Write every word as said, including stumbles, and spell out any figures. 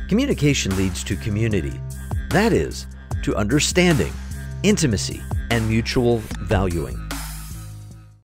Communication leads to community. That is, to understanding, intimacy, and mutual valuing.